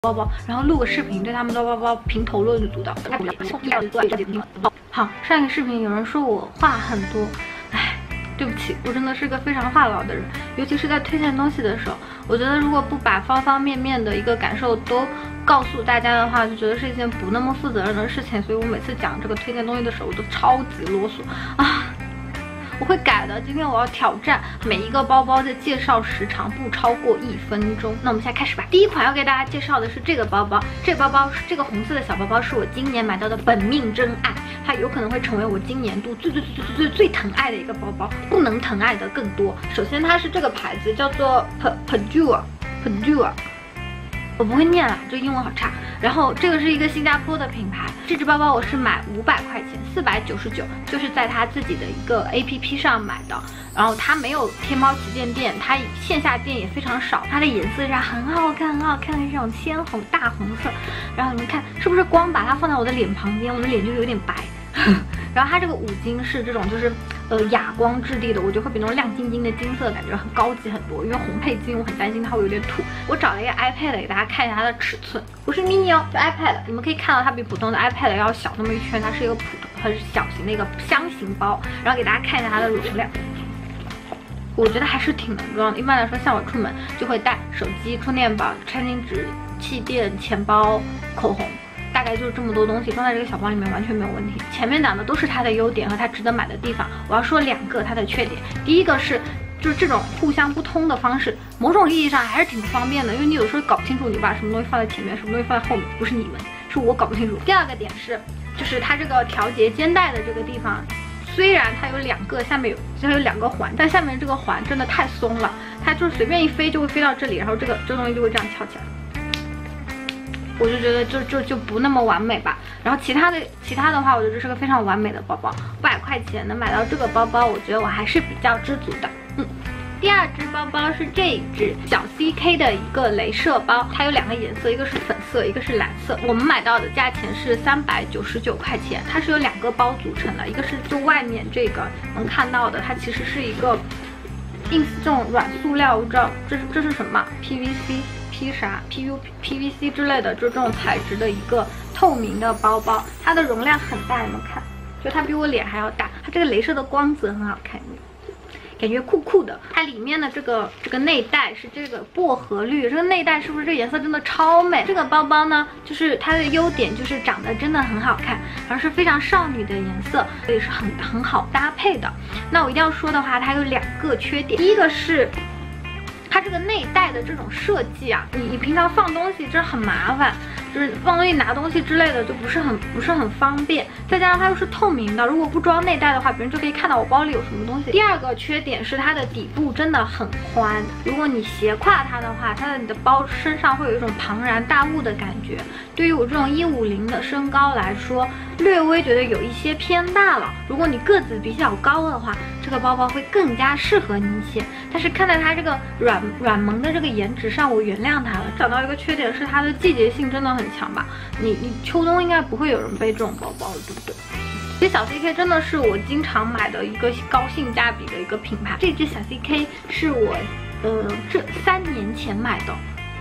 包包，然后录个视频，对他们的包包评头论足的。好，上一个视频有人说我话很多，唉，对不起，我真的是个非常话痨的人，尤其是在推荐东西的时候，我觉得如果不把方方面面的一个感受都告诉大家的话，就觉得是一件不那么负责任的事情，所以我每次讲这个推荐东西的时候，我都超级啰嗦啊。我会改的。今天我要挑战每一个包包的介绍时长不超过1分钟。那我们现在开始吧。第一款要给大家介绍的是这个包包，这个红色的小包包是我今年买到的本命真爱，它有可能会成为我今年度最疼爱的一个包包，不能疼爱的更多。首先它是这个牌子叫做 Padua， 我不会念了，这英文好差。然后这个是一个新加坡的品牌，这只包包我是买500块钱，499，就是在它自己的一个 APP 上买的。然后它没有天猫旗舰店，它线下店也非常少。它的颜色是很好看的这种鲜红大红色。然后你们看是不是光把它放在我的脸旁边，我的脸就有点白。然后它这个5金是这种就是哑光质地的，我觉得会比那种亮晶晶的金色感觉很高级很多。因为红配金，我很担心它会有点土。我找了一个 iPad 给大家看一下它的尺寸，不是 mini 哦，是 iPad。你们可以看到它比普通的 iPad 要小那么一圈，它是一个很小型的一个箱型包。然后给大家看一下它的容量，我觉得还是挺能装的。一般来说，像我出门就会带手机、充电宝、餐巾纸、气垫、钱包、口红。大概就是这么多东西装在这个小包里面完全没有问题。前面讲的都是它的优点和它值得买的地方，我要说2个它的缺点。第一个是就是这种互相不通的方式，某种意义上还是挺不方便的，因为你有时候搞不清楚你把什么东西放在前面，什么东西放在后面，不是你们，是我搞不清楚。第二个点是，就是它这个调节肩带的这个地方，虽然它有2个，下面有2个环，但下面这个环真的太松了，它就是随便一飞就会飞到这里，然后这东西就会这样翘起来。我就觉得就不那么完美吧。然后其他的话，我觉得这是个非常完美的包包。500块钱能买到这个包包，我觉得我还是比较知足的。第2只包包是这一只小 CK 的一个镭射包，它有2个颜色，一个是粉色，一个是蓝色。我们买到的价钱是399块钱，它是由2个包组成的，一个是就外面这个能看到的，它其实是一个 ins 这种软塑料，我不知道这是什么 PVC。PVC 之类的，就这种材质的一个透明的包包，它的容量很大，你们看，就它比我脸还要大。它这个镭射的光泽很好看，感觉酷酷的。它里面的这个内袋是这个薄荷绿，这个内袋是不是这个颜色真的超美？这个包包呢，就是它的优点就是长得真的很好看，然后是非常少女的颜色，所以是很好搭配的。那我一定要说的话，它有2个缺点，第一个是它这个内袋的这种设计啊，你平常放东西真的很麻烦，就是放东西拿东西之类的就不是很方便。再加上它又是透明的，如果不装内袋的话，别人就可以看到我包里有什么东西。第2个缺点是它的底部真的很宽，如果你斜挎它的话，你的包身上会有一种庞然大物的感觉。对于我这种150的身高来说，略微觉得有一些偏大了。如果你个子比较高的话，这个包包会更加适合你一些。但是看在它这个软萌的这个颜值上，我原谅它了。讲到一个缺点是它的季节性真的很强吧，你秋冬应该不会有人背这种包包了，对不对？其实小 CK 真的是我经常买的一个高性价比的一个品牌。这只小 CK 是我这3年前买的，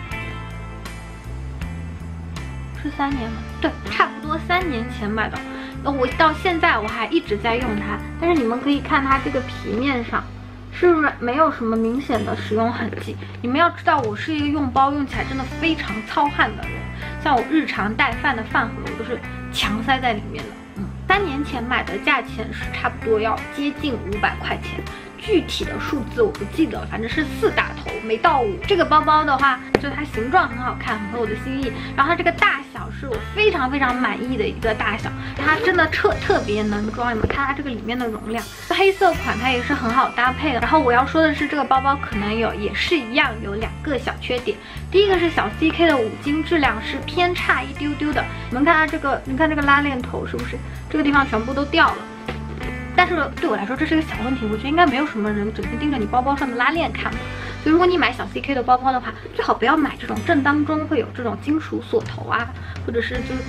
是3年吗？对，差不多3年前买的。我到现在我还一直在用它，但是你们可以看它这个皮面上是没有什么明显的使用痕迹。你们要知道，我是一个用包用起来真的非常糙汉的人，像我日常带饭的饭盒，我都是强塞在里面的。3年前买的价钱是差不多要接近500块钱，具体的数字我不记得了，反正是4打头，没到5。这个包包的话，就它形状很好看，很合我的心意。然后它这个大小是我非常满意的一个大小，它真的特别能装。你们看它这个里面的容量，黑色款它也是很好搭配的。然后我要说的是，这个包包可能也是一样有2个小缺点。第一个是小 CK 的5金质量是偏差一丢丢的。你们看它这个，你看这个拉链头是不是这个地方全部都掉了？但是对我来说这是一个小问题，我觉得应该没有什么人整天盯着你包包上的拉链看吧。所以如果你买小 CK 的包包的话，最好不要买这种正当中会有这种金属锁头啊，或者是就是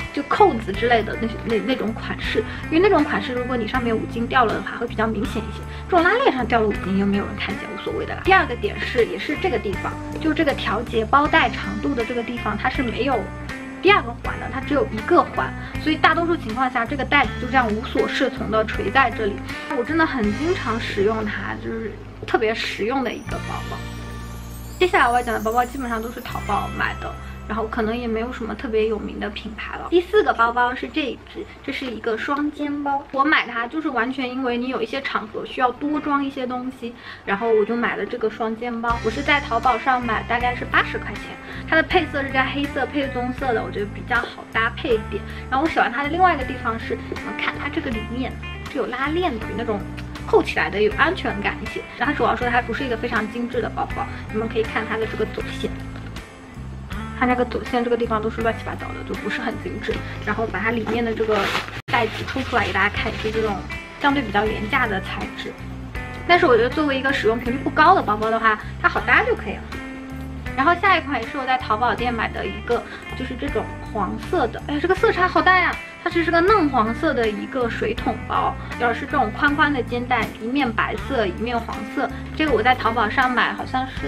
就扣子之类的那种款式，因为那种款式如果你上面五金掉了的话，会比较明显一些。这种拉链上掉了五金又没有人看见，无所谓的啦。第二个点是，也是这个地方，就这个调节包带长度的这个地方，它是没有第二个环的，它只有一个环，所以大多数情况下，这个带子就这样无所适从的垂在这里。我真的很经常使用它，就是特别实用的一个包包。接下来我要讲的包包基本上都是淘宝买的，然后可能也没有什么特别有名的品牌了。第4个包包是这一只，这是一个双肩包。我买它就是完全因为你有一些场合需要多装一些东西，然后我就买了这个双肩包。我是在淘宝上买，大概是80块钱。它的配色是这样黑色配棕色的，我觉得比较好搭配一点。然后我喜欢它的另外一个地方是，你们看它这个里面是有拉链的，有那种扣起来的，有安全感一些。然后主要说它不是一个非常精致的包包，你们可以看它的这个走线。它那个走线这个地方都是乱七八糟的，就不是很精致。然后把它里面的这个袋子抽出来给大家看，是这种相对比较廉价的材质。但是我觉得作为一个使用频率不高的包包的话，它好搭就可以了。然后下一款也是我在淘宝店买的一个，就是这种黄色的，哎，这个色差好大呀！它是个嫩黄色的一个水桶包，要是这种宽宽的肩带，一面白色一面黄色。这个我在淘宝上买好像是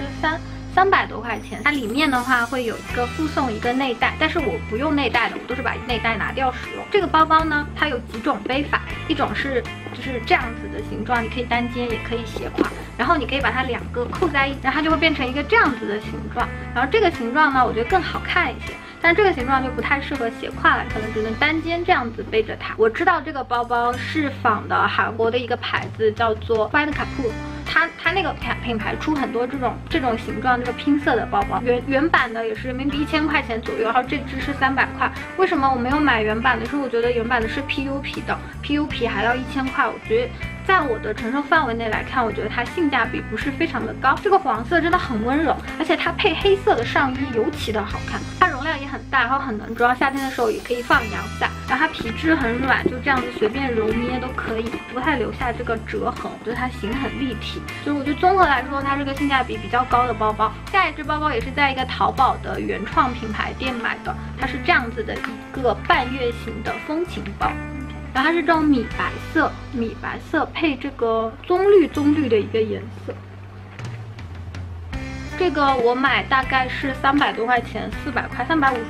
300多块钱，它里面的话会有一个附送一个内袋，但是我不用内袋的，我都是把内袋拿掉使用。这个包包呢，它有几种背法，一种是就是这样子的形状，你可以单肩也可以斜挎，然后你可以把它2个扣在一起，然后它就会变成一个这样子的形状。然后这个形状呢，我觉得更好看一些，但是这个形状就不太适合斜挎了，可能只能单肩这样子背着它。我知道这个包包是仿的韩国的一个牌子，叫做 Find Kapoor。它那个品牌出很多这种形状这个拼色的包包，原版的也是人民币1000块钱左右，然后这只是300块。为什么我没有买原版的？是我觉得原版的是 PU 皮的，PU 皮还要1000块，我觉得在我的承受范围内来看，我觉得它性价比不是非常的高。这个黄色真的很温柔，而且它配黑色的上衣尤其的好看。它容量也很大，然后很能装，夏天的时候也可以放阳伞。然后它皮质很软，就这样子随便揉捏都可以，不太留下这个折痕。我觉得它型很立体，就是我觉得综合来说，它是个性价比比较高的包包。下一只包包也是在一个淘宝的原创品牌店买的，它是这样子的一个半月形的风情包。然后它是这种米白色配这个棕绿的一个颜色。这个我买大概是300多块钱，400块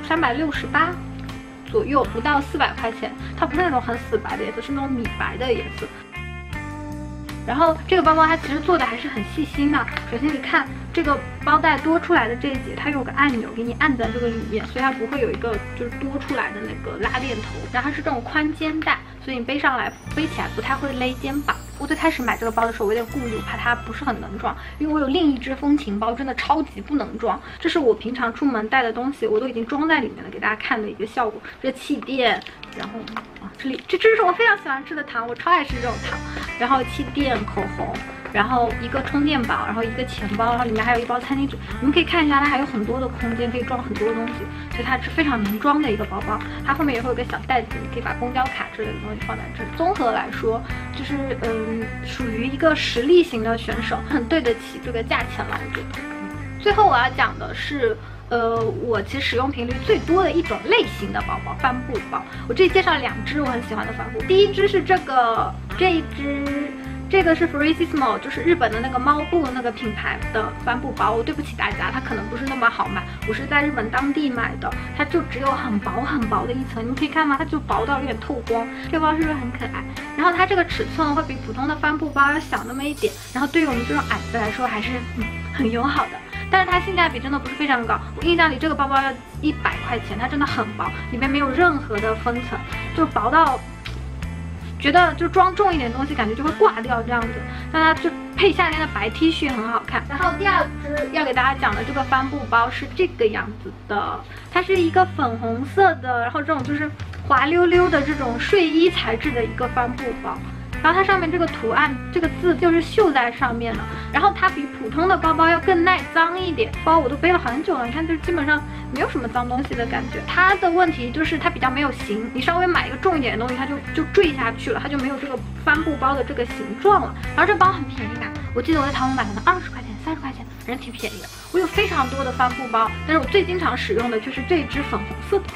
，368左右，不到400块钱。它不是那种很死白的颜色，是那种米白的颜色。然后这个包包它其实做的还是很细心的。首先你看这个包带多出来的这一节，它有个按钮给你按在这个里面，所以它不会有一个就是多出来的那个拉链头。然后它是这种宽肩带，所以你背起来不太会勒肩膀。我最开始买这个包的时候，我有点顾虑，我怕它不是很能装，因为我有另一只风情包，真的超级不能装。这是我平常出门带的东西，我都已经装在里面了，给大家看的一个效果。这气垫，然后这是我非常喜欢吃的糖，我超爱吃这种糖。然后气垫、口红，然后一个充电宝，然后一个钱包，然后里面还有一包餐巾纸。你们可以看一下，它还有很多的空间，可以装很多东西，所以它是非常能装的一个包包。它后面也会有个小袋子，你可以把公交卡之类的东西放在这。综合来说，就是属于一个实力型的选手，很对得起这个价钱了，我觉得。最后我要讲的是。我其实使用频率最多的一种类型的包包，帆布包。我这里介绍2只我很喜欢的帆布。第一只是这一只，这个是 Frissimo， 就是日本的那个猫布那个品牌的帆布包。对不起大家，它可能不是那么好买，我是在日本当地买的，它就只有很薄的一层，你们可以看吗？它就薄到有点透光。这个包是不是很可爱？然后它这个尺寸会比普通的帆布包要小那么一点，然后对于我们这种矮子来说还是很友好的。但是它性价比真的不是非常高，我印象里这个包包要100块钱，它真的很薄，里面没有任何的分层，就薄到觉得就装重一点东西感觉就会挂掉这样子。那它就配夏天的白 T 恤很好看。然后第2只要给大家讲的这个帆布包是这个样子的，它是一个粉红色的，然后这种就是滑溜溜的这种睡衣材质的一个帆布包。然后它上面这个图案，这个字就是绣在上面的。然后它比普通的包包要更耐脏一点。包我都背了很久了，你看，就是基本上没有什么脏东西的感觉。它的问题就是它比较没有型，你稍微买一个重一点的东西，它就坠下去了，它就没有这个帆布包的这个形状了。然后这包很便宜啊，我记得我在淘宝买可能20块钱、30块钱，人挺便宜的。我有非常多的帆布包，但是我最经常使用的就是这只粉红色的。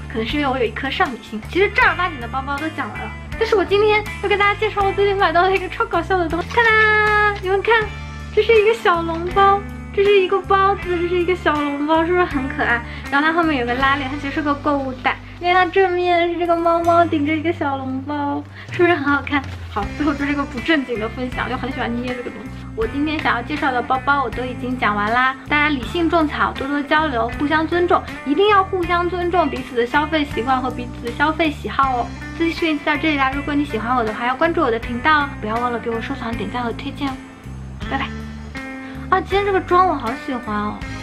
可能是因为我有一颗少女心。其实正儿八经的包包都讲完了，但是我今天要跟大家介绍我最近买到了一个超搞笑的东西。看啦，你们看，这是一个小笼包。这是一个包子，这是一个小笼包，是不是很可爱？然后它后面有个拉链，它其实是个购物袋。因为它正面是这个猫猫顶着一个小笼包，是不是很好看？好，最后就是一个不正经的分享，就很喜欢捏这个东西。我今天想要介绍的包包我都已经讲完啦，大家理性种草，多多交流，互相尊重，一定要互相尊重彼此的消费习惯和彼此的消费喜好哦。资讯到这里啦，如果你喜欢我的话，要关注我的频道哦，不要忘了给我收藏、点赞和推荐哦。拜拜。啊，今天这个妆我好喜欢哦。